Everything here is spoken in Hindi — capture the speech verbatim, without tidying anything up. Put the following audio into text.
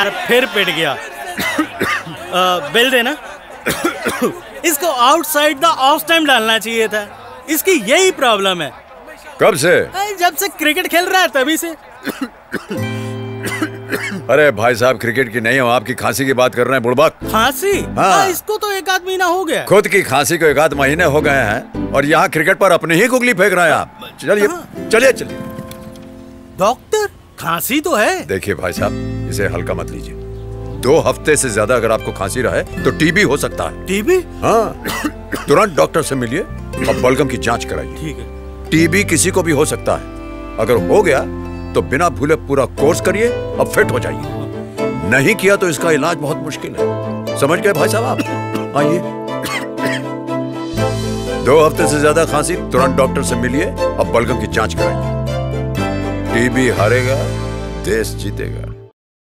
यार फिर पिट गया। आ, बिल देना। इसको आउटसाइड द ऑफ टाइम डालना चाहिए था। इसकी यही प्रॉब्लम है। कब से? जब से क्रिकेट खेल रहा है तभी से। अरे भाई साहब, क्रिकेट की नहीं हो, आपकी खांसी की बात कर रहे हैं बुड़बक। खांसी? हाँ। इसको तो एक आध महीना हो गया। खुद की खांसी को एक आध महीने हो गए हैं और यहाँ क्रिकेट पर अपनी ही गुगली फेंक रहे हैं आप। चलिए चलिए चलिए। डॉक्टर, खांसी तो है। देखिए भाई साहब, इसे हल्का मत लीजिए। दो हफ्ते से ज्यादा अगर आपको खांसी रहे तो टीबी हो सकता है। टीबी? हाँ, तुरंत डॉक्टर से मिलिए और बलगम की जांच कराइए। ठीक है। टीबी किसी को भी हो सकता है। अगर हो गया तो बिना भूले पूरा कोर्स करिए और फिट हो जाइए। नहीं किया तो इसका इलाज बहुत मुश्किल है। समझ गए भाई साहब आप? आइए। दो हफ्ते से ज्यादा खांसी, तुरंत डॉक्टर से मिलिए और बलगम की जांच कराइए। टीबी हारेगा, देश जीतेगा।